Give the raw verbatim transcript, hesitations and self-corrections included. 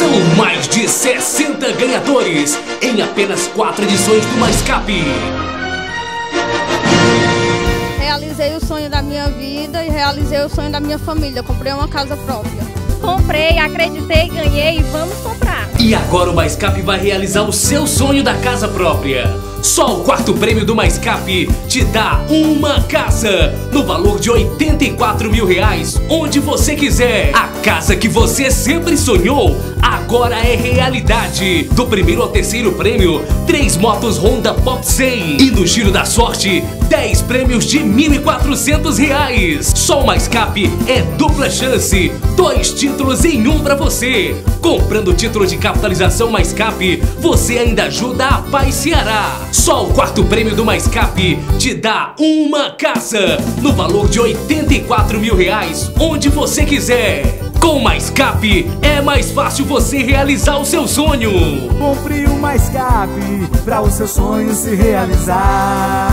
São mais de sessenta ganhadores em apenas quatro edições do MaisCap. Realizei o sonho da minha vida e realizei o sonho da minha família. Eu comprei uma casa própria. Comprei, acreditei, ganhei e vamos comprar. E agora o MaisCap vai realizar o seu sonho da casa própria. Só o quarto prêmio do MaisCap te dá uma casa no valor de oitenta e quatro mil reais, onde você quiser. A casa que você sempre sonhou agora é realidade. Do primeiro ao terceiro prêmio, três motos Honda Pop cem. E no giro da sorte, dez prêmios de mil e quatrocentos reais. Só o MaisCap é dupla chance, dois títulos em um pra você. Comprando o título de capitalização MaisCap, você ainda ajuda a Paz Ceará. Só o quarto prêmio do MaisCap te dá uma casa no valor de oitenta e quatro mil reais, onde você quiser. Com o MaisCap é mais fácil você realizar o seu sonho. Compre o MaisCap pra o seu sonho se realizar.